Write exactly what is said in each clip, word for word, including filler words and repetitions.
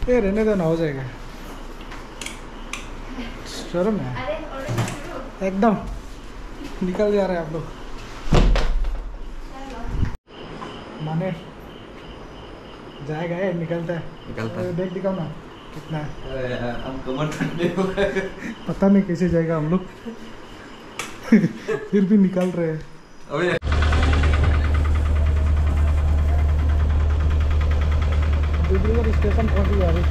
ये रहने दो ना, हो जाएगा। शर्म है एकदम। निकल जा रहे हैं आप लोग। माने जाएगा है, निकलता है निकलता है। देख दिखाओ ना कितना है। अरे यार, हम कमर ठंडे हो गए। पता नहीं कैसे जाएगा हम लोग। फिर भी निकल रहे हैं। अबे डिब्रूगढ़ स्टेशन पहुंच गया अभी।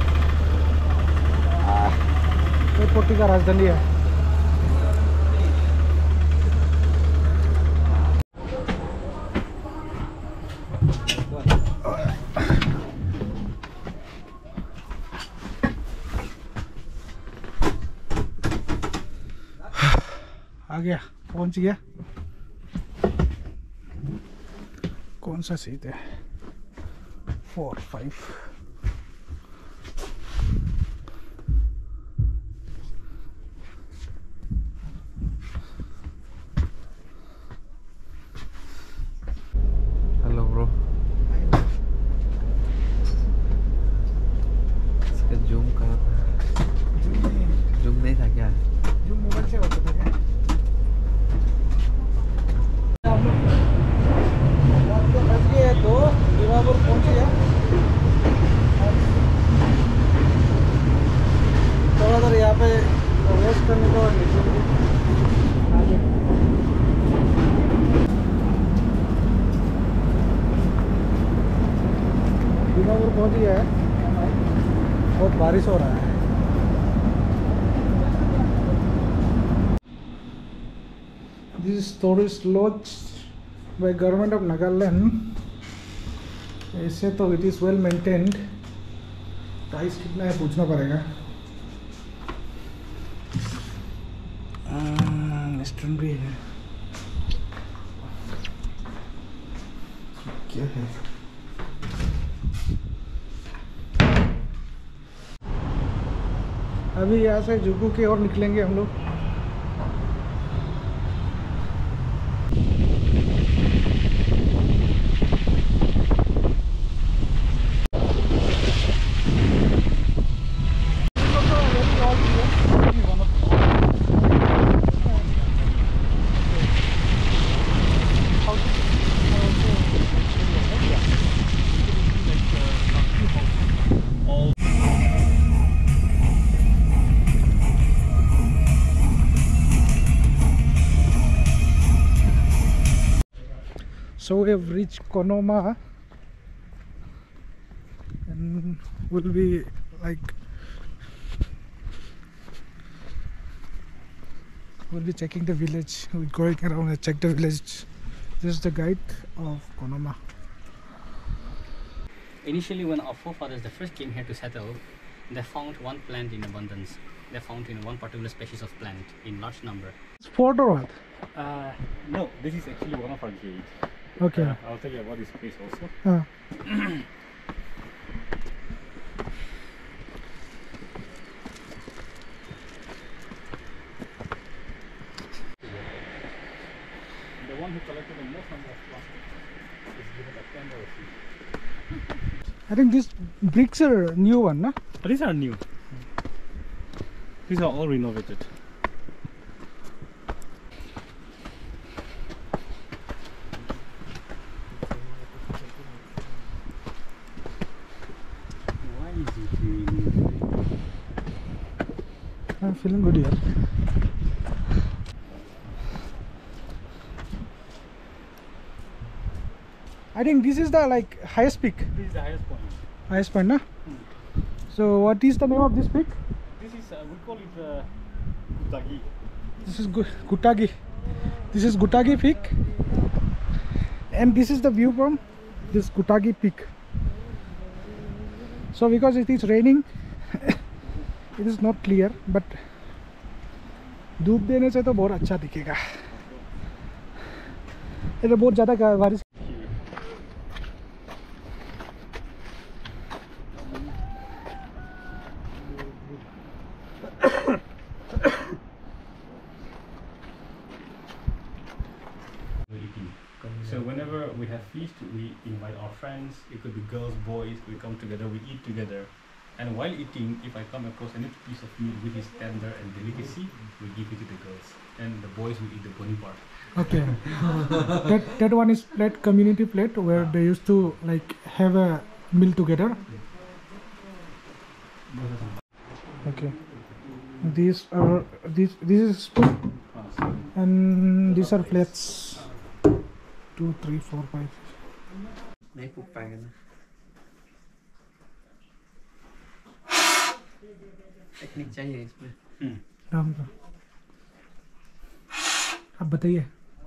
एयरपोर्ट का राजधानी है। आ गया, पहुंच गया। कौन सा सीट है? Four five. Hello bro. इसका जूम कहाँ था? जूम नहीं था क्या? जूम मोबाइल से होता था क्या? तो दीवापुर पहुंच गया। थोड़ा देर यहाँ पे रेस्ट करने को आगे दीवापुर पहुंच गया है। बहुत बारिश हो रहा है। This tourist lodge by government of Nagaland. ऐसे तो it is well maintained. Price कितना है पूछना पड़ेगा। रेस्टोरेंट भी है। क्या है? अभी यहाँ से जुगू की ओर निकलेंगे हम लोग। So we have reached Konoma and we'll be like we'll be checking the village. We're going around and check the village. This is the guide of Konoma. Initially, when our forefathers the first came here to settle, they found one plant in abundance. They found in one particular species of plant in large number. It's fort or what? Uh, no, this is actually one of our gates. Okay. Uh, I'll tell you about this place also. Uh, The one who collected the most number of plastic is given a ten dollar fee. I think these bricks are new one, na? But these are new. These are all renovated. Why is it doing I'm feeling good here. I think this is the like highest peak. This is the highest point. Highest point, na? So what is the name of this peak? This is, uh, we call it uh, Gutagi. This is Gu- Gutagi. This is Gutagi peak. And this is the view from this Gutagi peak. So because it is raining, it is not clear, but धूप देने से तो बहुत अच्छा दिखेगा। ये तो बहुत ज़्यादा बारिश। So whenever we have feast, we invite our friends. It could be girls, boys. We come together, we eat together, And while eating, if I come across any piece of meat which is tender and delicacy, we give it to the girls. And the boys will eat the bony part. Okay. that that one is plate, community plate, where they used to like have a meal together. Okay. These are these this is spoon, and these are plates. Two, three, four, five. Mấy cục vàng nữa. Technique चाहिए इसमें. राम राम. अब बताइए.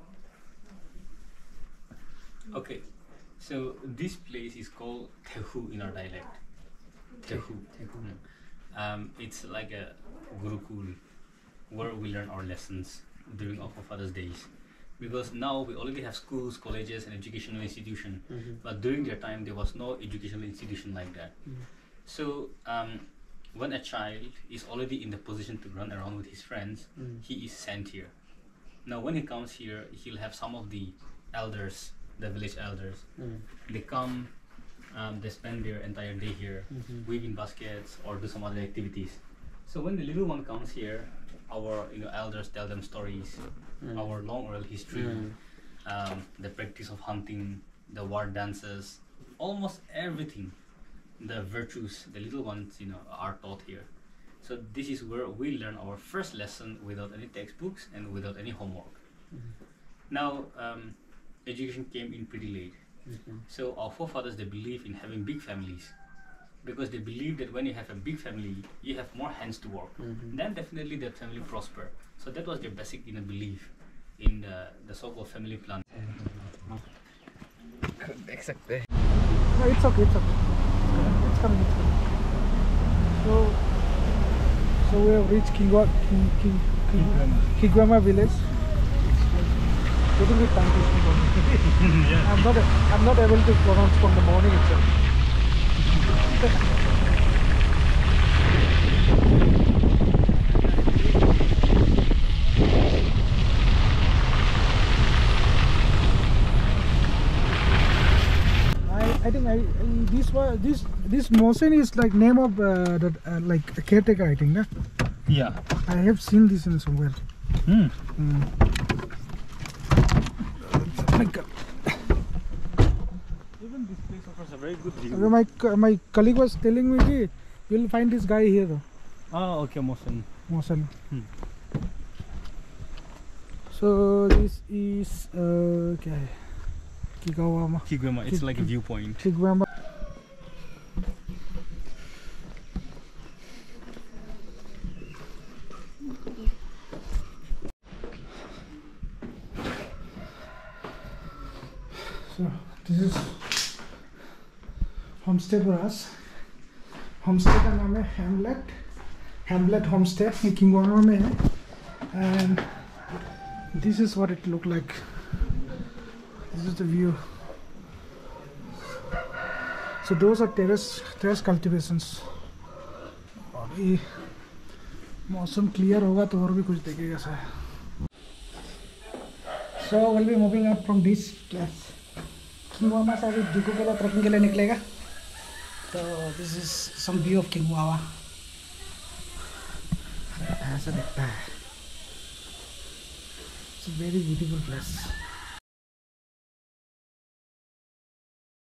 Okay, so this place is called Tehu in our dialect. Tehu. Mm. Um, it's like a Gurukul where we learn our lessons during our forefathers' days. Because now we already have schools, colleges, and educational institution. Mm-hmm. But during their time, there was no educational institution like that. Mm. So um, when a child is already in the position to run around with his friends, Mm. he is sent here. Now when he comes here, he'll have some of the elders, the village elders. Mm. They come, um, they spend their entire day here, Mhm. weave in baskets or do some other activities. So when the little one comes here, our you know elders tell them stories, Mm. our long oral history, Mm. um, the practice of hunting, the war dances, almost everything, the virtues, the little ones you know are taught here. So this is where we learn our first lesson without any textbooks and without any homework. Mhm. Now um, education came in pretty late. Mhm. So our forefathers, they believe in having big families because they believe that when you have a big family, you have more hands to work. Mhm. Then definitely that family prosper. So that was their basic you know, belief in the, the so-called family plan. देख सकते हैं. No, it's okay. It's okay. It's coming. It's coming. So, so we have reached Kingwa, King, King, King, Kigwama village. Little bit tongue twisting for me. Yeah. I'm not. I'm not able to pronounce from the morning itself. I, I think I, I this was this this Mohsen is like name of uh, that uh, like a caretaker, I think. Nah? Yeah. I have seen this in somewhere. Hmm. Mm. My God. Even this place offers a very good Uh, view. My co- my colleague was telling me, "Ki, you'll find this guy here, though, Ah, okay, Mohsen. Mohsen." Hmm. So this is uh, क्या है? Kigawama. Kigwema, it's Ki- like a ki- viewpoint. Kigwama. So this is homestay for us. Homestay का नाम है Hamlet. Hamlet homestay ये किंगवामा में है. And this is what it looked like. This is the view. So those are terrace terrace cultivations. और ये मौसम clear होगा तो और भी कुछ देखेगा sir. So we'll be moving up from this place. Kingwawa से अभी जुकू के लिए ट्रैकिंग के लिए निकलेगा. So this is some view of Kingwawa. ऐसा दिखता है. It's a very beautiful place.